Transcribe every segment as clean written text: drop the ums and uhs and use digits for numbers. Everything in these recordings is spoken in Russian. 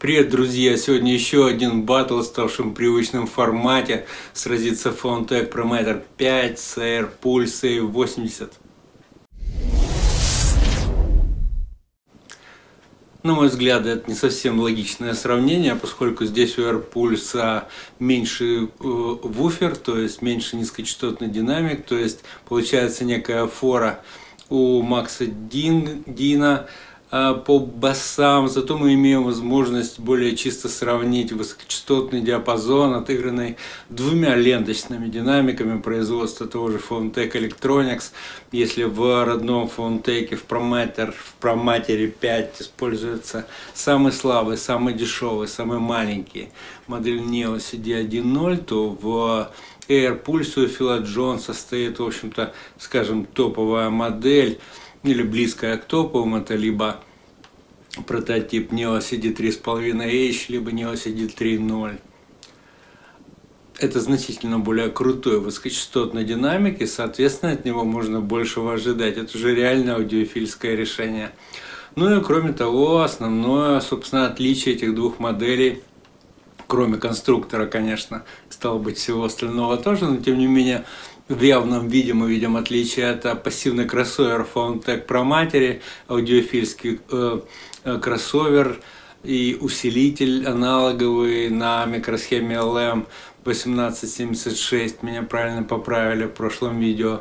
Привет, друзья! Сегодня еще один батл, ставшим привычным в формате. Сразится Foundtech Prometer 5 с Air Pulse 80. На мой взгляд, это не совсем логичное сравнение, поскольку здесь у Air Pulse меньше вуфер, то есть меньше низкочастотный динамик, то есть получается некая фора у Макса Дина по басам, зато мы имеем возможность более чисто сравнить высокочастотный диапазон, отыгранный двумя ленточными динамиками производства того же Foundtech Electronics. Если в родном Foundtech в Prometer 5 используется самый слабый, самый дешевый, самый маленький модель Neo CD1.0, то в Air Pulse у Фила Джонса стоит, в общем-то, скажем, топовая модель, или близкая к топовым, это либо прототип Neo CD3.5H, либо Neo CD3.0. Это значительно более крутой высокочастотной динамик, и, соответственно, от него можно большего ожидать. Это уже реально аудиофильское решение. Ну и, кроме того, основное, собственно, отличие этих двух моделей, кроме конструктора, конечно, стало быть, всего остального тоже, но, тем не менее, в явном виде мы видим отличие. Это пассивный кроссовер Foundtech Prometer, аудиофильский кроссовер и усилитель аналоговый на микросхеме LM1876. Меня правильно поправили в прошлом видео.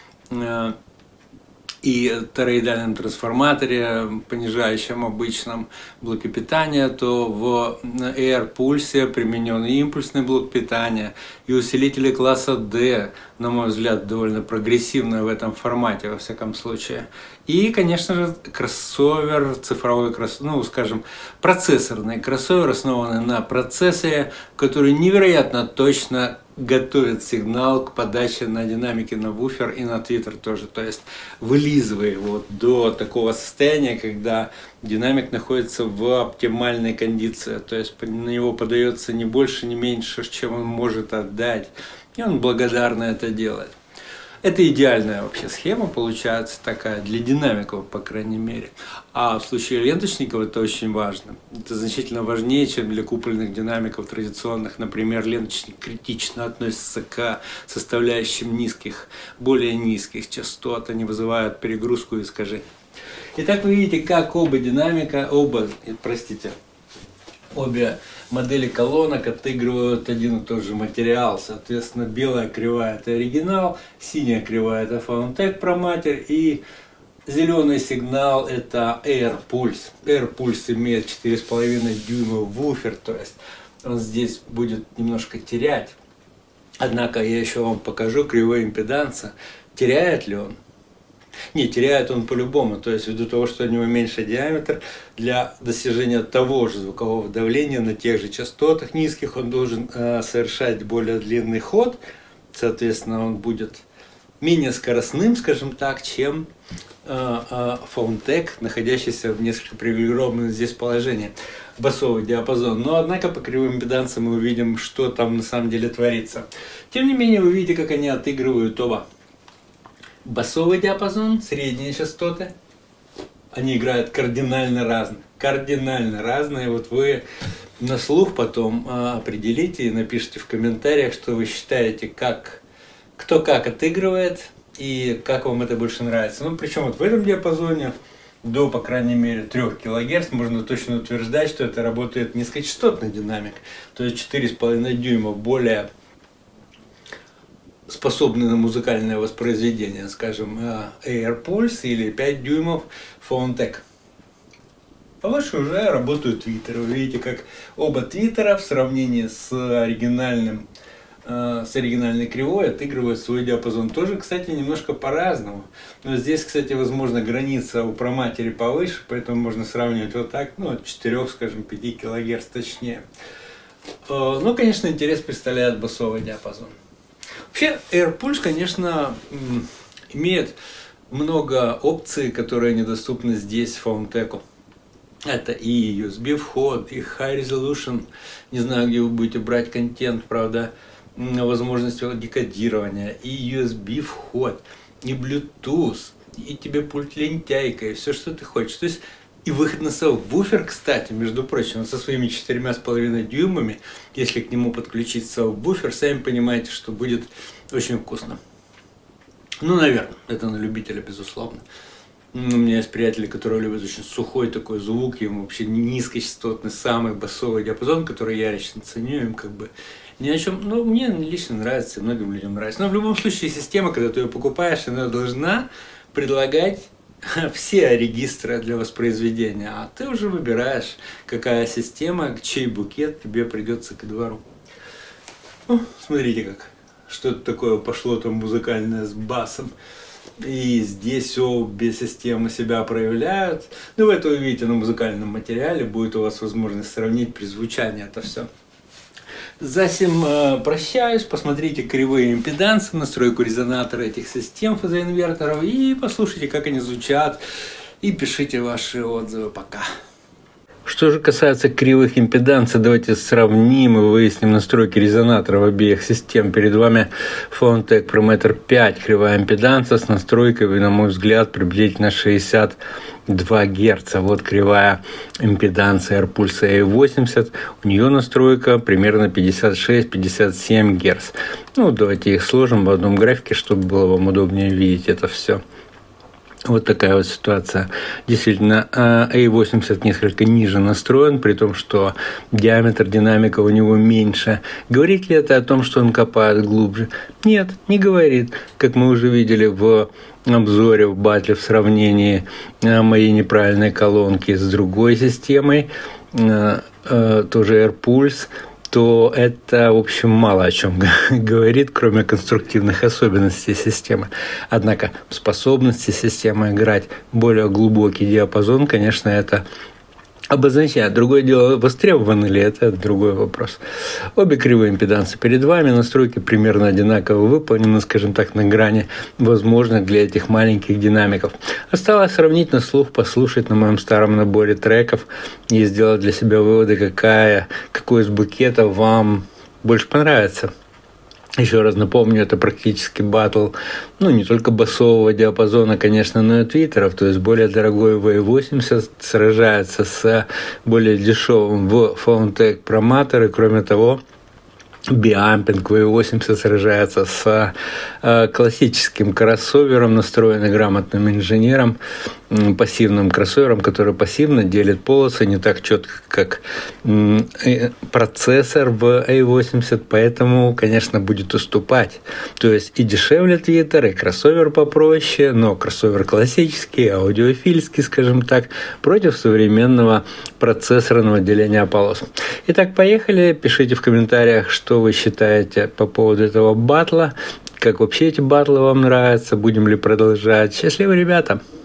И тороидальном трансформаторе, понижающем обычном блоке питания, то в Air Pulse применен и импульсный блок питания, и усилители класса D, на мой взгляд, довольно прогрессивно в этом формате, во всяком случае. И, конечно же, кроссовер, цифровой кроссовер, ну, скажем, процессорный кроссовер, основанный на процессоре, который невероятно точно готовит сигнал к подаче на динамике, на вуфер и на твиттер тоже. То есть вылизывая его до такого состояния, когда динамик находится в оптимальной кондиции. То есть на него подается не больше, не меньше, чем он может отдать. И он благодарно это делает. Это идеальная вообще схема получается такая, для динамиков, по крайней мере. А в случае ленточников это очень важно. Это значительно важнее, чем для купольных динамиков традиционных. Например, ленточник критично относится к составляющим низких, более низких частот. Они вызывают перегрузку и искажение. Итак, вы видите, как обе модели колонок отыгрывают один и тот же материал. Соответственно, белая кривая – это оригинал, синяя кривая – это Foundtech Prometer, и зеленый сигнал – это Air Pulse. Air Pulse имеет 4,5 дюйма вуфер, то есть он здесь будет немножко терять. Однако я еще вам покажу кривой импеданса. Теряет ли он? Не, теряет он по-любому, то есть ввиду того, что у него меньше диаметр, для достижения того же звукового давления на тех же частотах низких он должен совершать более длинный ход, соответственно, он будет менее скоростным, скажем так, чем Foundtech, находящийся в несколько привилегированном здесь положении, басовый диапазон. Но, однако, по кривым импедансам мы увидим, что там на самом деле творится. Тем не менее, вы видите, как они отыгрывают оба. Басовый диапазон, средние частоты, они играют кардинально разные. Кардинально разные. Вот вы на слух потом определите и напишите в комментариях, что вы считаете, кто как отыгрывает и как вам это больше нравится. Ну, причем вот в этом диапазоне до, по крайней мере, 3 кГц можно точно утверждать, что это работает низкочастотный динамик. То есть 4,5 дюйма более способны на музыкальное воспроизведение, скажем, Air Pulse или 5 дюймов Foundtech. Повыше уже работают твиттеры. Вы видите, как оба твиттера в сравнении с оригинальной кривой отыгрывают свой диапазон. Тоже, кстати, немножко по-разному. Но здесь, кстати, возможно, граница у Prometer повыше, поэтому можно сравнивать вот так, ну, от 4, скажем, 5 кГц точнее. Но, конечно, интерес представляет басовый диапазон. Вообще, Air Pulse, конечно, имеет много опций, которые недоступны здесь Foundtech. Это и USB вход, и High Resolution, не знаю, где вы будете брать контент, правда, возможность декодирования, и USB вход, и Bluetooth, и тебе пульт лентяйка, и все, что ты хочешь. То есть И выход на сабвуфер, кстати, между прочим, со своими 4,5 дюймами, если к нему подключить сабвуфер, сами понимаете, что будет очень вкусно. Ну, наверное, это на любителя, безусловно. У меня есть приятели, которые любят очень сухой такой звук, им вообще низкочастотный, самый басовый диапазон, который я лично ценю, им как бы ни о чем. Ну, мне лично нравится, и многим людям нравится. Но в любом случае система, когда ты ее покупаешь, она должна предлагать все регистры для воспроизведения, а ты уже выбираешь, какая система, чей букет тебе придется ко двору. Ну, смотрите как, что-то такое пошло там музыкальное с басом. И здесь обе системы себя проявляют. Ну, вы это увидите на музыкальном материале, будет у вас возможность сравнить при звучании это все. Засим прощаюсь, посмотрите кривые импедансы, настройку резонатора этих систем фазоинверторов и послушайте, как они звучат, и пишите ваши отзывы. Пока. Что же касается кривых импедансов, давайте сравним и выясним настройки резонаторов обеих систем. Перед вами Fontec Prometer 5, кривая импеданса с настройкой, на мой взгляд, приблизительно 62 Гц. Вот кривая импеданса AirPulse A80, у нее настройка примерно 56-57 Гц. Ну, давайте их сложим в одном графике, чтобы было вам удобнее видеть это все. Вот такая вот ситуация. Действительно, A80 несколько ниже настроен, при том, что диаметр динамика у него меньше. Говорит ли это о том, что он копает глубже? Нет, не говорит. Как мы уже видели в обзоре, в батле, в сравнении моей неправильной колонки с другой системой, тоже AirPulse, то это, в общем, мало о чем говорит, кроме конструктивных особенностей системы. Однако способности системы играть более глубокий диапазон, конечно, это обозначает. Другое дело, востребованы ли это другой вопрос. Обе кривые импедансы перед вами, настройки примерно одинаково выполнены, скажем так, на грани возможных для этих маленьких динамиков. Осталось сравнить на слух, послушать на моем старом наборе треков и сделать для себя выводы, какой из букетов вам больше понравится. Еще раз напомню, это практически баттл, ну, не только басового диапазона, конечно, но и твиттеров, то есть более дорогой V80 сражается с более дешевым в Fontec Prometer, и кроме того, Biamping V80 сражается с классическим кроссовером, настроенным грамотным инженером, пассивным кроссовером, который пассивно делит полосы не так четко, как процессор в A80, поэтому, конечно, будет уступать. То есть и дешевле твиттер, и кроссовер попроще, но кроссовер классический, аудиофильский, скажем так, против современного процессорного деления полос. Итак, поехали. Пишите в комментариях, что вы считаете по поводу этого батла, как вообще эти батлы вам нравятся, будем ли продолжать. Счастливо, ребята!